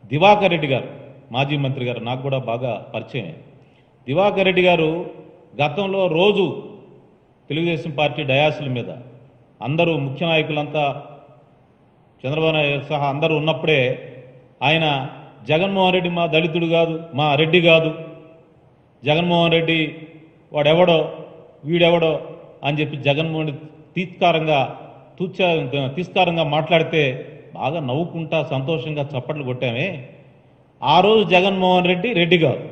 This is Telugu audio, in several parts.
దివాకర్ రెడ్డి గారు మాజీ మంత్రి గారు నాకు కూడా బాగా పరిచయం. దివాకర్ రెడ్డి గారు గతంలో రోజు తెలుగుదేశం పార్టీ డయాసుల మీద అందరూ ముఖ్య నాయకులంతా చంద్రబాబు నాయుడు సహా అందరూ ఉన్నప్పుడే ఆయన జగన్మోహన్ రెడ్డి మా దళితుడు కాదు, మా రెడ్డి కాదు, జగన్మోహన్ రెడ్డి వాడెవడో వీడెవడో అని చెప్పి జగన్మోహన్ తీస్కారంగా మాట్లాడితే బాగా నవ్వుకుంటా సంతోషంగా చప్పట్లు కొట్టామే. ఆ రోజు జగన్మోహన్ రెడ్డి రెడ్డి కాదు,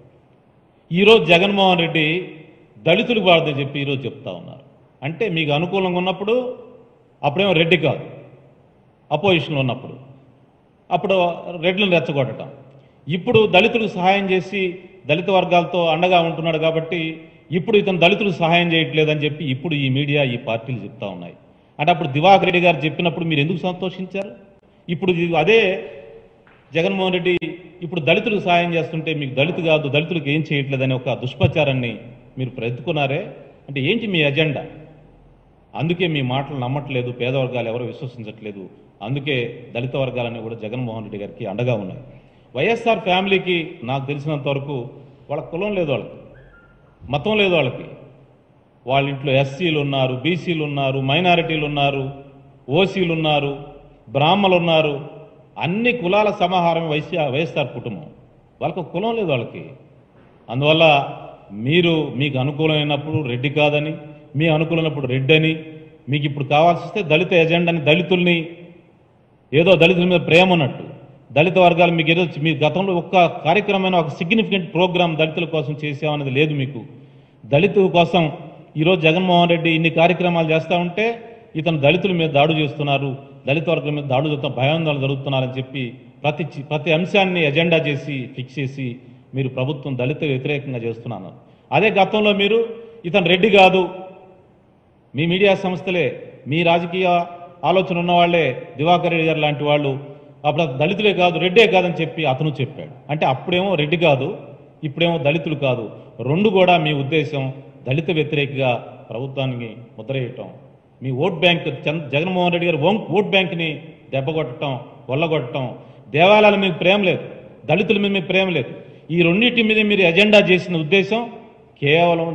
ఈరోజు జగన్మోహన్ రెడ్డి దళితులకు వాడదని చెప్పి ఈరోజు చెప్తా ఉన్నారు. అంటే మీకు అనుకూలంగా ఉన్నప్పుడు అప్పుడేమో రెడ్డి కాదు, అపోజిషన్లో ఉన్నప్పుడు అప్పుడు రెడ్లను రెచ్చగొట్టడం, ఇప్పుడు దళితులకు సహాయం చేసి దళిత వర్గాలతో అండగా ఉంటున్నాడు కాబట్టి ఇప్పుడు ఇతను దళితులకు సహాయం చేయట్లేదని చెప్పి ఇప్పుడు ఈ మీడియా ఈ పార్టీలు చెప్తా ఉన్నాయి. అంటే అప్పుడు దివాకర్ రెడ్డి గారు చెప్పినప్పుడు మీరు ఎందుకు సంతోషించారు? ఇప్పుడు అదే జగన్మోహన్ రెడ్డి ఇప్పుడు దళితులకు సహాయం చేస్తుంటే మీకు దళితు కాదు, దళితులకు ఏం చేయట్లేదని ఒక దుష్ప్రచారాన్ని మీరు ఎత్తుకున్నారే. అంటే ఏంటి మీ ఎజెండా? అందుకే మీ మాటలు నమ్మట్లేదు, పేద వర్గాలు ఎవరు విశ్వసించట్లేదు. అందుకే దళిత వర్గాలన్నీ కూడా జగన్మోహన్ రెడ్డి గారికి అండగా ఉన్నాయి. వైఎస్ఆర్ ఫ్యామిలీకి నాకు తెలిసినంత వరకు వాళ్ళ కులం లేదు, వాళ్ళకి మతం లేదు, వాళ్ళ ఇంట్లో ఎస్సీలు ఉన్నారు, బీసీలు ఉన్నారు, మైనారిటీలు ఉన్నారు, ఓసీలు ఉన్నారు, బ్రాహ్మలు ఉన్నారు, అన్ని కులాల సమాహారం వైఎస్ఆర్ కుటుంబం. వాళ్ళకు కులం లేదు వాళ్ళకి. అందువల్ల మీకు అనుకూలమైనప్పుడు రెడ్డి కాదని, మీ అనుకూలమైనప్పుడు రెడ్డి అని, మీకు ఇప్పుడు కావాల్సి వస్తే దళిత ఎజెండాని, దళితుల్ని ఏదో దళితుల మీద ప్రేమ ఉన్నట్టు దళిత వర్గాలు మీకు ఏదో మీ గతంలో ఒక్క కార్యక్రమమైన ఒక సిగ్నిఫికెంట్ ప్రోగ్రాం దళితుల కోసం చేసామన్నది లేదు మీకు. దళితుల కోసం ఈరోజు జగన్మోహన్ రెడ్డి ఇన్ని కార్యక్రమాలు చేస్తూ ఉంటే ఇతను దళితుల మీద దాడు చేస్తున్నారు, దళిత వర్గాల మీద దాడు చేస్తున్న భయాందోళన జరుగుతున్నారని చెప్పి ప్రతి అంశాన్ని ఎజెండా చేసి ఫిక్స్ చేసి మీరు ప్రభుత్వం దళిత వ్యతిరేకంగా చేస్తున్నాను. అదే గతంలో మీరు ఇతను రెడ్డి కాదు, మీ మీడియా సంస్థలే, మీ రాజకీయ ఆలోచన ఉన్నవాళ్లే, దివాకర్ రెడ్డి గారు లాంటి వాళ్ళు అప్పుడు దళితులే కాదు రెడ్డే కాదని చెప్పి అతను చెప్పాడు. అంటే అప్పుడేమో రెడ్డి కాదు, ఇప్పుడేమో దళితులు కాదు. రెండు కూడా మీ ఉద్దేశం దళిత వ్యతిరేకగా ప్రభుత్వానికి ముద్రేయటం, మీ ఓట్ బ్యాంక్ జగన్మోహన్ రెడ్డి గారు ఓట్ బ్యాంక్ని దెబ్బకొట్టడం, కొల్లగొట్టడం. దేవాలయాల మీకు ప్రేమ లేదు, దళితుల మీద మీకు ప్రేమ లేదు. ఈ రెండింటి మీద మీరు ఎజెండా చేసిన ఉద్దేశం కేవలం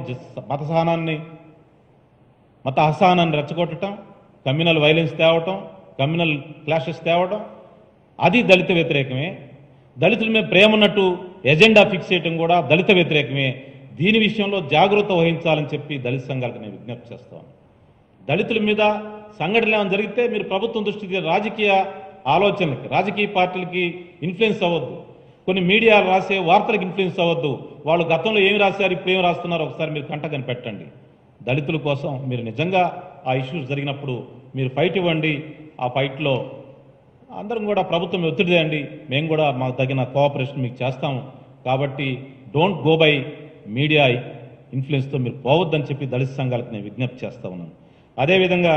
మత అసహనాన్ని రెచ్చగొట్టడం, కమ్యూనల్ వైలెన్స్ తేవటం, కమ్యూనల్ క్లాషెస్ తేవడం, అది దళిత వ్యతిరేకమే. దళితుల మీద ప్రేమ ఉన్నట్టు ఎజెండా ఫిక్స్ చేయడం కూడా దళిత వ్యతిరేకమే. దీని విషయంలో జాగ్రత్త వహించాలని చెప్పి దళిత సంఘాలకు నేను విజ్ఞప్తి చేస్తాను. దళితుల మీద సంఘటనలు ఏమైనా జరిగితే మీరు ప్రభుత్వం దృష్టికి రాజకీయ ఆలోచనలకి, రాజకీయ పార్టీలకి ఇన్ఫ్లుయెన్స్ అవ్వద్దు, కొన్ని మీడియా రాసే వార్తలకు ఇన్ఫ్లుయెన్స్ అవ్వద్దు. వాళ్ళు గతంలో ఏమి రాశారు, ఇప్పుడు ఏమి రాస్తున్నారో ఒకసారి మీరు కంట కనిపెట్టండి. దళితుల కోసం మీరు నిజంగా ఆ ఇష్యూస్ జరిగినప్పుడు మీరు ఫైట్ ఇవ్వండి. ఆ ఫైట్లో అందరం కూడా ప్రభుత్వం ఒత్తిడి చేయండి, మేము కూడా మాకు తగిన కోఆపరేషన్ మీకు చేస్తాము. కాబట్టి డోంట్ గో బై మీడియా ఇన్ఫ్లుయెన్స్తో మీరు పోవద్దని చెప్పి దళిత సంఘాలకు నేను విజ్ఞప్తి చేస్తా ఉన్నాను. అదేవిధంగా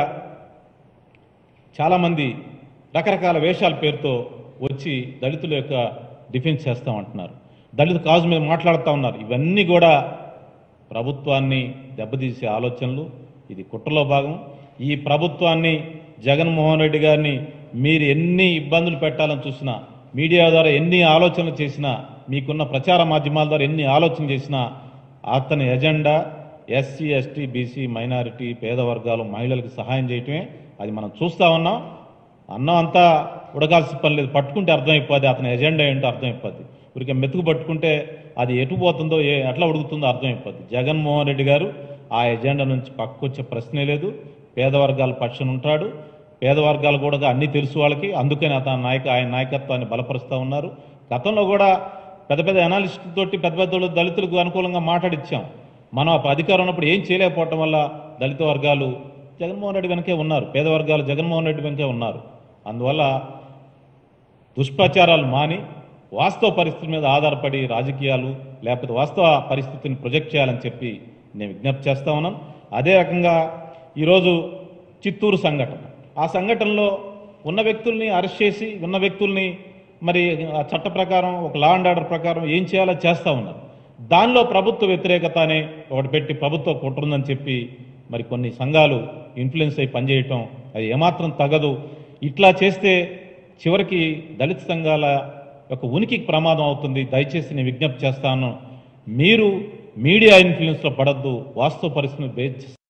చాలామంది రకరకాల వేషాల పేరుతో వచ్చి దళితుల యొక్క డిఫెన్స్ చేస్తామంటున్నారు, దళిత కాజు మీద మాట్లాడుతూ ఉన్నారు. ఇవన్నీ కూడా ప్రభుత్వాన్ని దెబ్బతీసే ఆలోచనలు, ఇది కుట్రలో భాగం. ఈ ప్రభుత్వాన్ని, జగన్మోహన్ రెడ్డి గారిని మీరు ఎన్ని ఇబ్బందులు పెట్టాలని చూసినా, మీడియా ద్వారా ఎన్ని ఆలోచనలు చేసినా, మీకున్న ప్రచార మాధ్యమాల ద్వారా ఎన్ని ఆలోచన చేసినా అతని agenda SC, ST, BC, minority, పేద వర్గాలు, మహిళలకు సహాయం చేయటమే. అది మనం చూస్తూ ఉన్నాం. అన్నం అంతా ఉడకాల్సిన పని లేదు, పట్టుకుంటే అర్థమైపోద్ది అతని ఎజెండా ఏంటో అర్థమైపోద్ది. ఊరికే మెతుకు పట్టుకుంటే అది ఎటు పోతుందో ఎట్లా ఉడుకుతుందో అర్థమైపోద్ది. జగన్మోహన్ రెడ్డి గారు ఆ ఎజెండా నుంచి పక్కకొచ్చే ప్రశ్నే లేదు. పేదవర్గాల పక్షాన ఉంటాడు, పేదవర్గాలు కూడా అన్నీ తెలుసు వాళ్ళకి. అందుకని ఆయన నాయకత్వాన్ని బలపరుస్తూ ఉన్నారు. గతంలో కూడా పెద్ద పెద్ద అనాలిస్ట్ తోటి పెద్ద పెద్ద దళితులకు అనుకూలంగా మాట్లాడిచ్చాం. మనం అధికారం ఉన్నప్పుడు ఏం చేయలేకపోవటం వల్ల దళిత వర్గాలు జగన్మోహన్ రెడ్డి వెనకే ఉన్నారు, పేదవర్గాలు జగన్మోహన్ రెడ్డి వెనకే ఉన్నారు. అందువల్ల దుష్ప్రచారాలు మాని వాస్తవ పరిస్థితుల మీద ఆధారపడి రాజకీయాలు లేకపోతే వాస్తవ పరిస్థితిని ప్రొజెక్ట్ చేయాలని చెప్పి నేను విజ్ఞప్తి చేస్తా ఉన్నాను. అదే రకంగా ఈరోజు చిత్తూరు సంఘటన, ఆ సంఘటనలో ఉన్న వ్యక్తుల్ని అరెస్ట్ చేసి ఉన్న వ్యక్తుల్ని మరి ఆ చట్ట ప్రకారం ఒక లా అండ్ ఆర్డర్ ప్రకారం ఏం చేయాలో చేస్తూ ఉన్నారు. దానిలో ప్రభుత్వ వ్యతిరేకత అనే ఒకటి పెట్టి ప్రభుత్వ కుట్రుందని చెప్పి మరి కొన్ని సంఘాలు ఇన్ఫ్లుయెన్స్ అయి పనిచేయటం అది ఏమాత్రం తగదు. ఇట్లా చేస్తే చివరికి దళిత సంఘాల యొక్క ఉనికికి ప్రమాదం అవుతుంది. దయచేసి నేను విజ్ఞప్తి చేస్తాను, మీరు మీడియా ఇన్ఫ్లుయెన్స్లో పడద్దు, వాస్తవ పరిస్థితిని బేస్